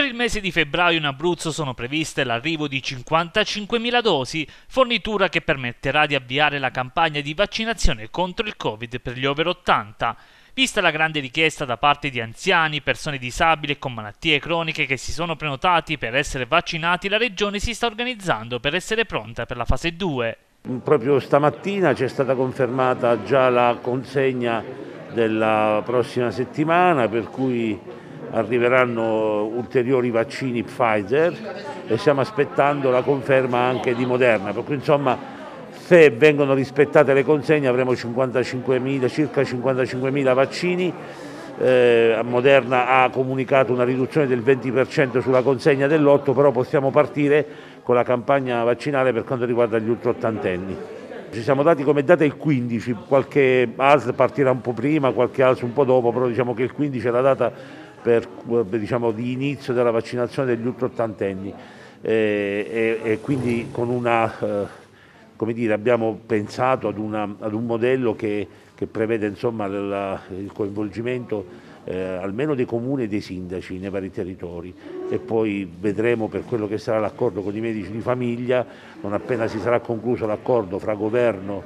Per il mese di febbraio in Abruzzo sono previste l'arrivo di 55.000 dosi, fornitura che permetterà di avviare la campagna di vaccinazione contro il Covid per gli over 80. Vista la grande richiesta da parte di anziani, persone disabili e con malattie croniche che si sono prenotati per essere vaccinati, la Regione si sta organizzando per essere pronta per la fase 2. Proprio stamattina ci è stata confermata già la consegna della prossima settimana, per cui arriveranno ulteriori vaccini Pfizer e stiamo aspettando la conferma anche di Moderna, per cui insomma se vengono rispettate le consegne avremo circa 55.000 vaccini. Moderna ha comunicato una riduzione del 20% sulla consegna del lotto, però possiamo partire con la campagna vaccinale per quanto riguarda gli ultraottantenni. Ci siamo dati come data il 15, qualche ASL partirà un po' prima, qualche ASL un po' dopo, però diciamo che il 15 è la data di inizio della vaccinazione degli ultraottantenni e quindi con abbiamo pensato ad un modello che prevede insomma il coinvolgimento almeno dei comuni e dei sindaci nei vari territori, e poi vedremo per quello che sarà l'accordo con i medici di famiglia. Non appena si sarà concluso l'accordo fra governo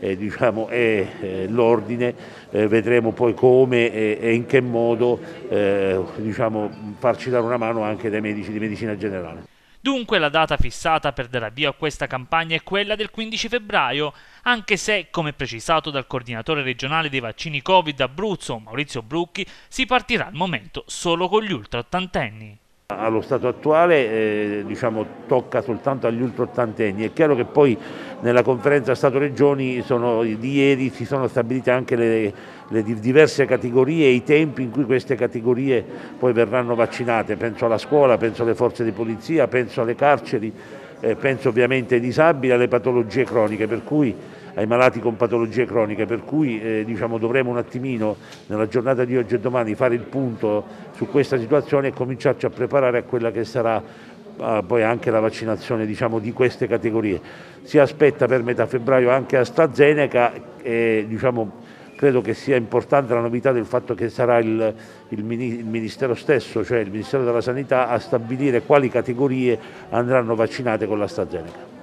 e l'ordine, vedremo poi come e in che modo farci dare una mano anche dai medici di medicina generale. Dunque la data fissata per dare avvio a questa campagna è quella del 15 febbraio, anche se, come precisato dal coordinatore regionale dei vaccini Covid Abruzzo, Maurizio Brucchi, si partirà al momento solo con gli ultraottantenni. Allo stato attuale tocca soltanto agli ultraottantenni. È chiaro che poi nella conferenza Stato-Regioni di ieri si sono stabilite anche le diverse categorie e i tempi in cui queste categorie poi verranno vaccinate. Penso alla scuola, penso alle forze di polizia, penso alle carceri, penso ovviamente ai disabili, alle patologie croniche, per cui ai malati con patologie croniche, per cui dovremo un attimino nella giornata di oggi e domani fare il punto su questa situazione e cominciarci a preparare a quella che sarà poi anche la vaccinazione di queste categorie. Si aspetta per metà febbraio anche AstraZeneca e credo che sia importante la novità del fatto che sarà il Ministero stesso, cioè il Ministero della Sanità, a stabilire quali categorie andranno vaccinate con l'AstraZeneca.